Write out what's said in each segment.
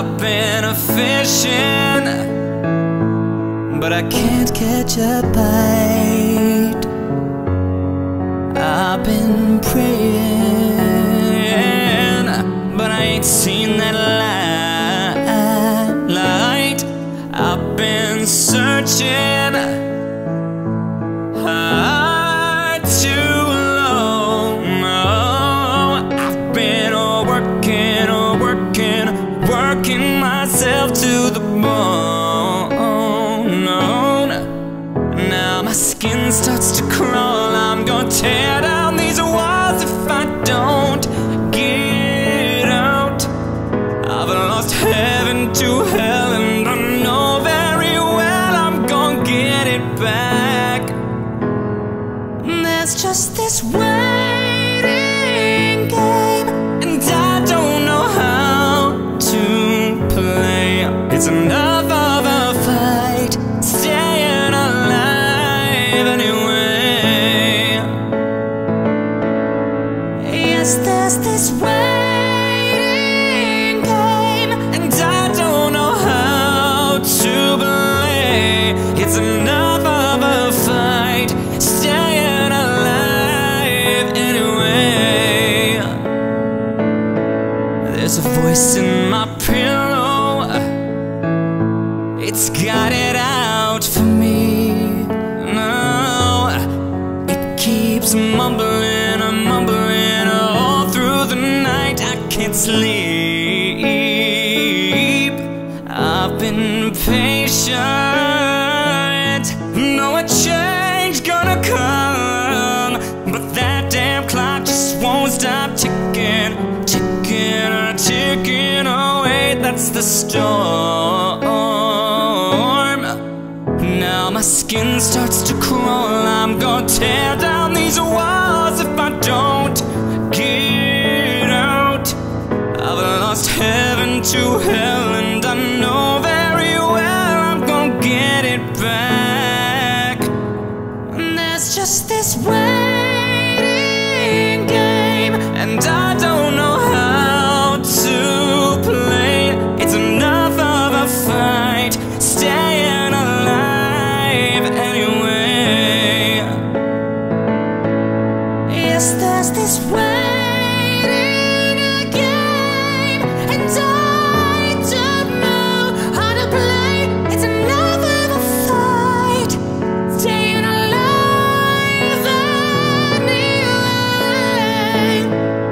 I've been a fishing, but I can't catch a bite. I've been praying, but I ain't seen that light. I've been searching hard too long. I've been working myself to the bone. Now my skin starts to crawl. I'm gonna tear down these walls if I don't get out. I've lost heaven to hell, and I know very well I'm gonna get it back. There's just this waiting game, and I don't know how to play. It's enough of a fight, staying alive anyway. Yes, there's this waiting game, and I don't know how to play. It's enough of a fight, staying alive anyway. There's a voice in my pillow, it's got it out for me. No, it keeps mumbling, I'm mumbling all through the night. I can't sleep. I've been patient, know a change gonna come, but that damn clock just won't stop ticking, ticking, ticking away. That's the storm. Now my skin starts to crawl. I'm gonna tear down these walls if I don't get out. I've lost heaven to hell, and I know very well I'm gonna get it back. And there's just this waiting game, and I don't know how to play. It's enough of a fight, staying alive anyway. Yes, there's this waiting game, and I don't know how to play. It's enough of a fight, staying alive anyway.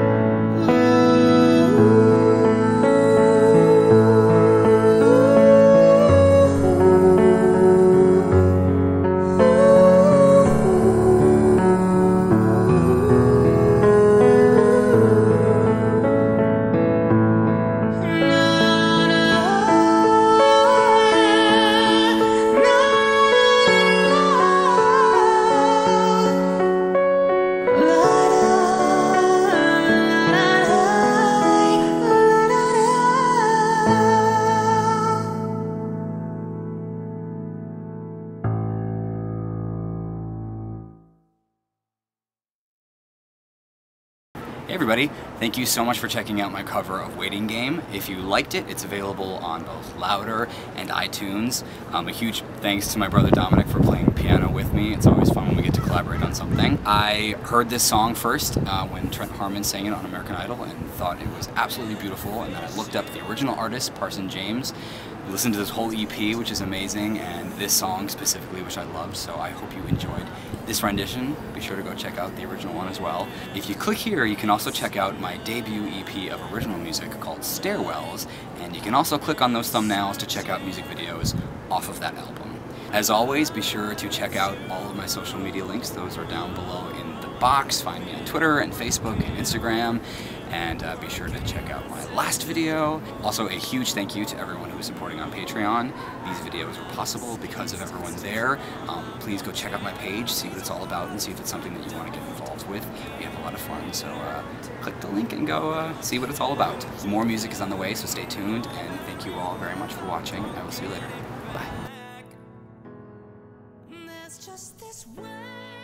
Hey everybody, thank you so much for checking out my cover of Waiting Game. If you liked it, it's available on both Louder and iTunes. A huge thanks to my brother Dominic for playing piano with me. It's always fun when we get to collaborate on something. I heard this song first when Trent Harmon sang it on American Idol and thought it was absolutely beautiful, and then I looked up the original artist, Parson James. I listened to this whole EP, which is amazing, and this song specifically, which I loved, so I hope you enjoyed this rendition. Be sure to go check out the original one as well. If you click here, you can also check out my debut EP of original music called Stairwells, and you can also click on those thumbnails to check out music videos off of that album. As always, be sure to check out all of my social media links. Those are down below in the box. Find me on Twitter and Facebook and Instagram, and be sure to check out my last video. Also, a huge thank you to everyone who is supporting on Patreon. These videos are possible because of everyone there. Please go check out my page, see what it's all about, and see if it's something that you want to get involved with. We have a lot of fun, so click the link and go see what it's all about. More music is on the way, so stay tuned, and thank you all very much for watching. I will see you later. Bye. There's just this way.